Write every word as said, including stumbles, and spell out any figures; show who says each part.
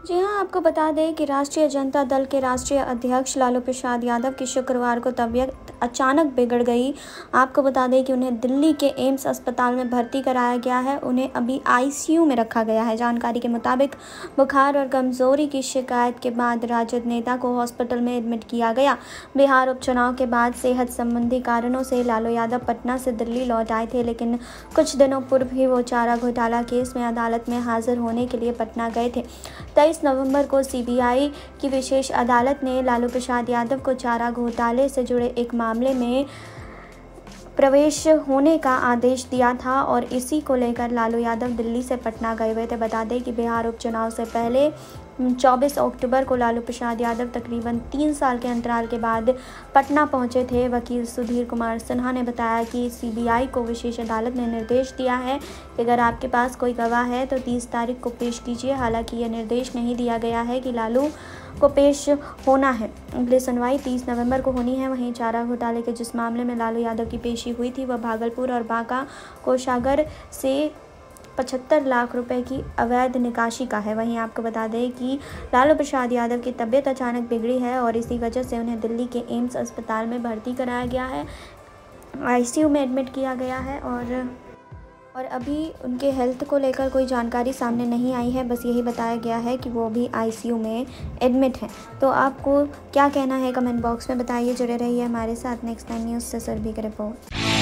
Speaker 1: जी हाँ, आपको बता दें कि राष्ट्रीय जनता दल के राष्ट्रीय अध्यक्ष लालू प्रसाद यादव की शुक्रवार को तबीयत अचानक बिगड़ गई। आपको बता दें कि उन्हें दिल्ली के एम्स अस्पताल में भर्ती कराया गया है। उन्हें अभी आईसीयू में रखा गया है। जानकारी के मुताबिक बुखार और कमजोरी की शिकायत के बाद राजद नेता को हॉस्पिटल में एडमिट किया गया। बिहार उपचुनाव के बाद सेहत संबंधी कारणों से लालू यादव पटना से दिल्ली लौट आए थे, लेकिन कुछ दिनों पूर्व ही वो चारा घोटाला केस में अदालत में हाजिर होने के लिए पटना गए थे। तेईस नवंबर को सीबीआई की विशेष अदालत ने लालू प्रसाद यादव को चारा घोटाले से जुड़े एक मामले में प्रवेश होने का आदेश दिया था और इसी को लेकर लालू यादव दिल्ली से पटना गए हुए थे। बता दें कि बिहार उपचुनाव से पहले चौबीस अक्टूबर को लालू प्रसाद यादव तकरीबन तीन साल के अंतराल के बाद पटना पहुंचे थे। वकील सुधीर कुमार सिन्हा ने बताया कि सीबीआई को विशेष अदालत ने निर्देश दिया है कि अगर आपके पास कोई गवाह है तो तीस तारीख को पेश कीजिए। हालांकि यह निर्देश नहीं दिया गया है कि लालू को पेश होना है। अगली सुनवाई तीस नवंबर को होनी है। वहीं चारा घोटाले के जिस मामले में लालू यादव की पेशी हुई थी वह भागलपुर और बांका कोषागार से पचहत्तर लाख रुपए की अवैध निकासी का है। वहीं आपको बता दें कि लालू प्रसाद यादव की तबीयत अचानक बिगड़ी है और इसी वजह से उन्हें दिल्ली के एम्स अस्पताल में भर्ती कराया गया है, आईसीयू में एडमिट किया गया है और और अभी उनके हेल्थ को लेकर कोई जानकारी सामने नहीं आई है। बस यही बताया गया है कि वो भी आईसीयू में एडमिट हैं। तो आपको क्या कहना है कमेंट बॉक्स में बताइए। जुड़े रहिए हमारे साथ। नेक्स्ट टाइम न्यूज़ से सरबी की रिपोर्ट।